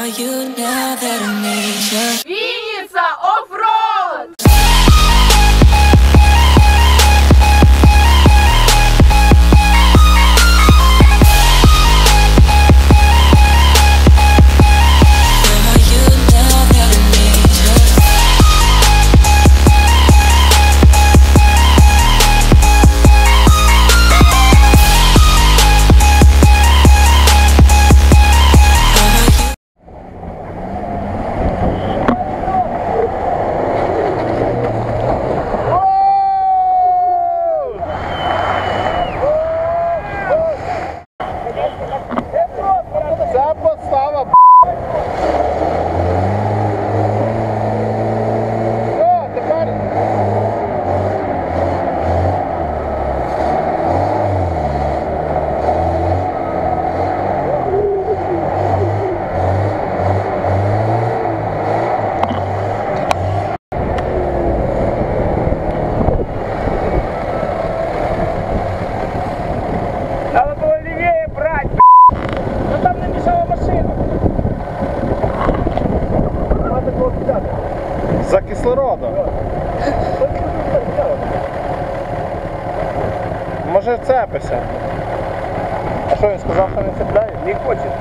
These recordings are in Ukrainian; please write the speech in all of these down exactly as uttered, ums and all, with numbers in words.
are you now that I need you? Вінниця оффроуд! За кислородом. Може вцепися. А що він сказав, що не цепляє? Не хоче.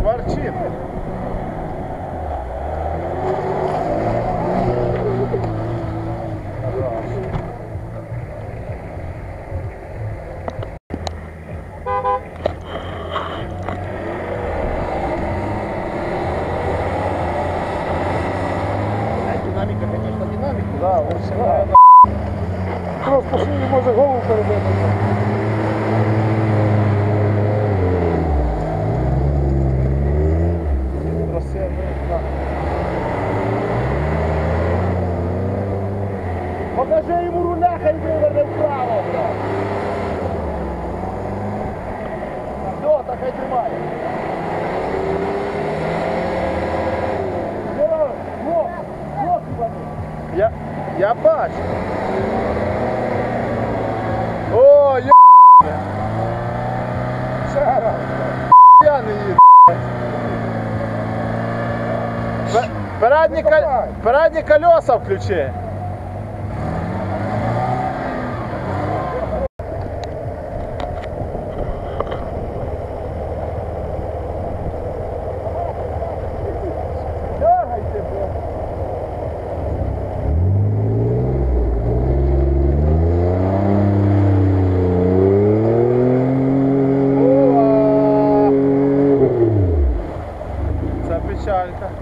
Шварчит. Динамика, конечно, динамика. Да, он всегда. Просто що не може голову перебити. Покажи йому руля, хай виверне вправо, блядь. Все, так хай тримає. Здорово, лох, лох, ебаный. Я, я бачу. О, я Шара. я не їду. Пе- Передні, кол- передні колеса включи. Дергайте, блядь. Ова. Це печалька.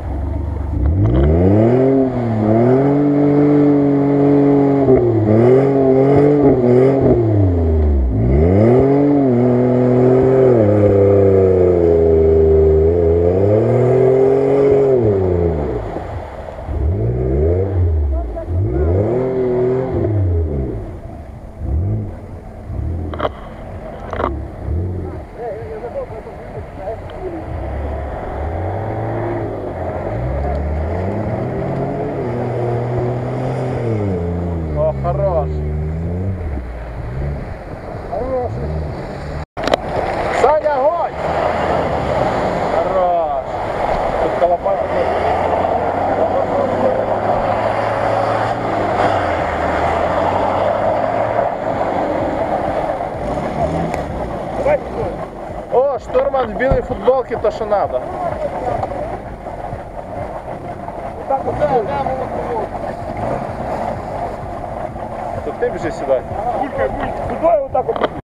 О, хорош. Хороший. Саня, огонь! Хорош. Тут колопата. Давай, стой. О, штурман в білій футболці, то що надо. Так вот, да, да, вот, вот. То ти біжи сюди. Гулькай, гулькай. Куда вот так вот?